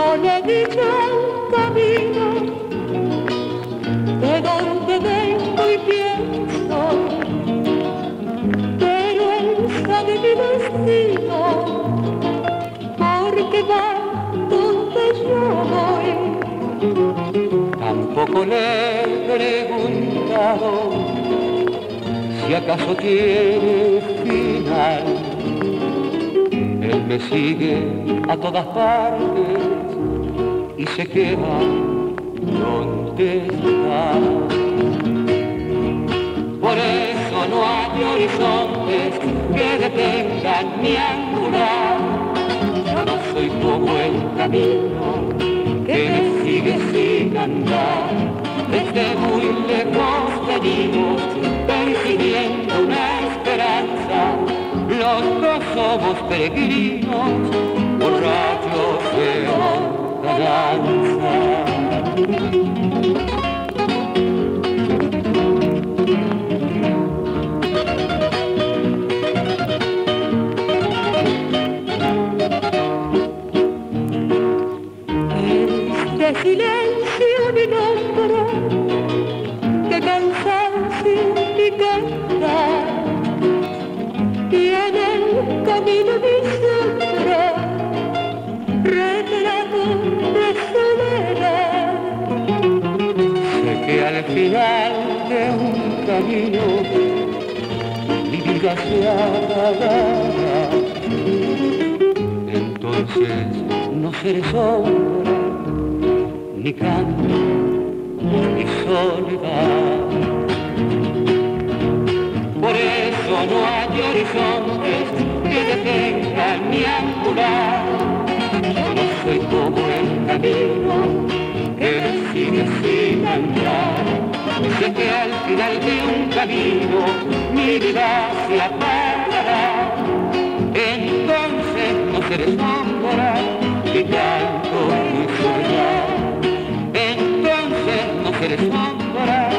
le he dicho al camino de donde vengo y pienso, pero él sabe mi destino, porque va donde yo voy. Tampoco le he preguntado si acaso tiene final. Él me sigue a todas partes y se queda donde está. Por eso no hay horizontes que detengan mi angular. Yo no soy como el camino que me sigue sin andar. Desde muy lejos venimos persiguiendo una esperanza. Los dos somos peregrinos, borrachos de lontananza. Este silencio mi nombre, que cansancio mi cantar, y en el camino mi sombra, retrato de soledad. Sé que al final de un camino mi vida se acabará. Entonces no seré sombra, ni canto, ni soledad. Por eso no hay horizontes que detengan mi angular. Yo no soy como el camino que me sigue sin andar. Sé que al final de un camino mi vida se apagará. Entonces no seré sombra que canto mi soledad. Entonces no seré sombra